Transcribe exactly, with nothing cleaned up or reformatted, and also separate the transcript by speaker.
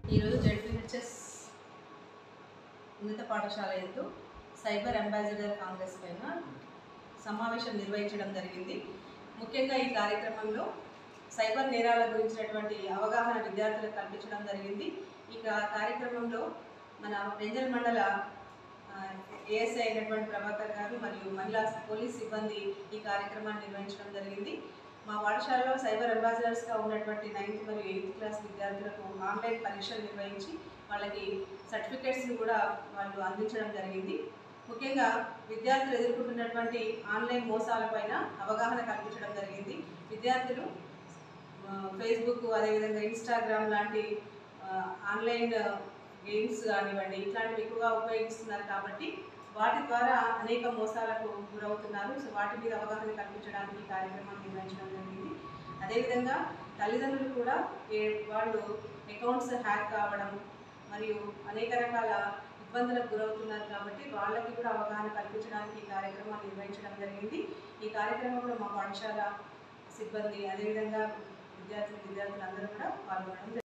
Speaker 1: ఈరోజు జెడ్పీహెచ్ఎస్ ఉన్నత పాఠశాల యందు సైబర్ అంబాసిడర్ కాంగ్రెస్ పైన సమావేశం నిర్వహించడం జరిగింది. ముఖ్యంగా ఈ కార్యక్రమంలో సైబర్ నేరాల గురించినటువంటి అవగాహన విద్యార్థులకు కల్పించడం జరిగింది. ఈ కార్యక్రమంలో మన రెంజల్ మండల ఏఎస్ఐ అయినటువంటి ప్రభాకర్ గారు మరియు మహిళా పోలీస్ సిబ్బంది ఈ కార్యక్రమాన్ని నిర్వహించడం జరిగింది. మా పాఠశాలలో సైబర్ అంబాసిడర్స్గా ఉన్నటువంటి నైన్త్ మరియు ఎయిత్ క్లాస్ విద్యార్థులకు ఆన్లైన్ పరీక్షలు నిర్వహించి వాళ్ళకి సర్టిఫికేట్స్ని కూడా వాళ్ళు అందించడం జరిగింది. ముఖ్యంగా విద్యార్థులు ఎదుర్కొంటున్నటువంటి ఆన్లైన్ మోసాలపైన అవగాహన కల్పించడం జరిగింది. విద్యార్థులు ఫేస్బుక్ అదేవిధంగా ఇన్స్టాగ్రామ్ లాంటి ఆన్లైన్ గేమ్స్ కానివ్వండి ఇట్లాంటివి ఎక్కువగా ఉపయోగిస్తున్నారు కాబట్టి వాటి ద్వారా అనేక మోసాలకు గురవుతున్నారు. సో వాటి మీద అవగాహన కల్పించడానికి ఈ కార్యక్రమాన్ని నిర్వహించడం జరిగింది. అదేవిధంగా తల్లిదండ్రులు కూడా వాళ్ళు అకౌంట్స్ హ్యాక్ కావడం మరియు అనేక రకాల ఇబ్బందులకు గురవుతున్నారు కాబట్టి వాళ్ళకి కూడా అవగాహన కల్పించడానికి ఈ కార్యక్రమాన్ని నిర్వహించడం జరిగింది. ఈ కార్యక్రమంలో మా పాఠశాల సిబ్బంది అదేవిధంగా విద్యార్థులు విద్యార్థులందరూ కూడా పాల్గొనడం జరిగింది.